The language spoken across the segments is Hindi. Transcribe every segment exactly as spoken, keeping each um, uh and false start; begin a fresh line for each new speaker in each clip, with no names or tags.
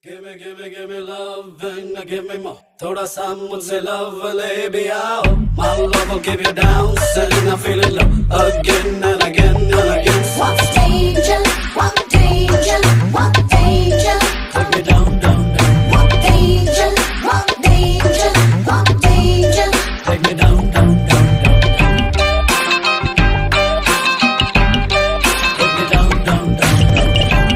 Give me, give me, give me love and give me more. थोड़ा सा मुझसे love ले भी आओ. My love will give you down, and I feel it low again and again and again.
What danger? What danger? What danger?
Take me down, down, down.
What danger? What danger? What danger?
Take me down, down, down, down. Take me down, down, down, down.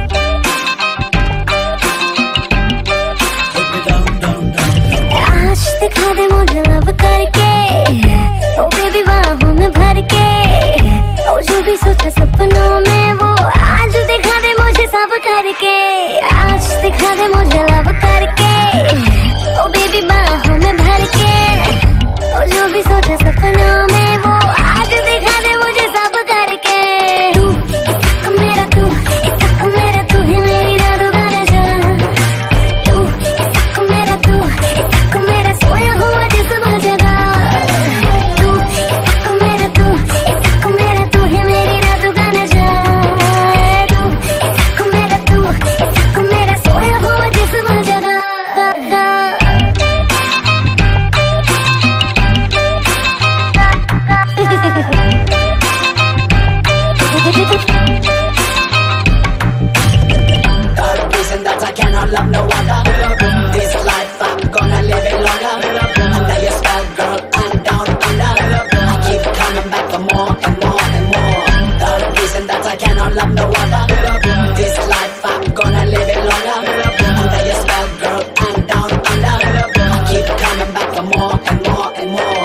Take me down, down, down, down.
आज दिखा दे मुझे लब करके, ओ बेबी बाहों में भर के, ओ जो भी सोचा सपनों में वो आज दिखा दे मुझे सब करके, आज दिखा दे मुझे लब करके, ओ बेबी बाहों में भर के, ओ जो भी सोचा सपनों में वो आज दिखा दे मुझे सब करके। तू इतना मेरा तू इतना मेरा तू ही मेरी रातों का नशा, तू इतना मेरा तू इतना मेरा सोया हुआ जिस्म जगा, तू इतना मेरा तू इतना मेरा तू ही मेरी रातों का नशा, तू इतना मेरा तू इतना मेरा सोया हुआ जिस्म जगा।
The reason that I cannot love no other. This life I'm gonna live it longer. Under your spell, girl, I'm down under. I keep coming back for more and more and more. The reason that I cannot love no other. This life I'm gonna live it longer. Under your spell, girl, I'm down under. I keep coming back for more and more and more.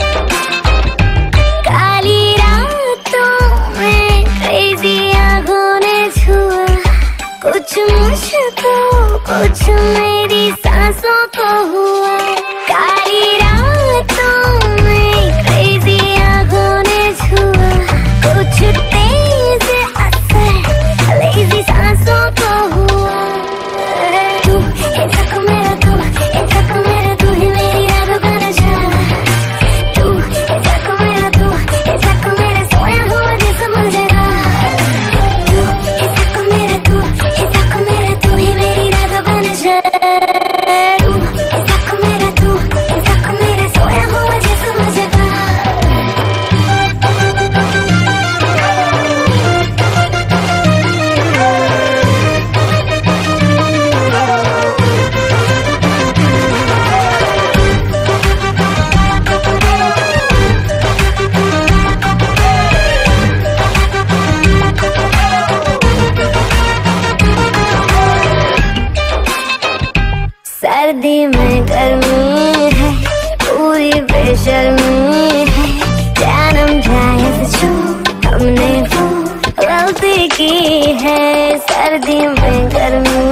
काली रातों में क्रेज़ी आँखों ने छुआ कुछ मुझको, कुछ मेरी सांसों को हुआ। काली रातों में क्रेज़ी आँखों ने छुआ कुछ तेज असर लेज़ी सांसों को हुआ। तू इतना मेरा तू इतना मेरा तू ही मेरी रातों का नशा, तू इतना मेरा तू इतना मेरा सोया हुआ जिस्म जगा, तू इतना मेरा तू इतना मेरा तू ही मेरी रातों का नशा, तू इतना मेरा तू इतना मेरा सोया हुआ जिस्म जगा। सर्दी में गर्मी है, पूरी बेशर्मी है, जन्म जाए जो हमने वो गलती की है। सर्दी में गर्मी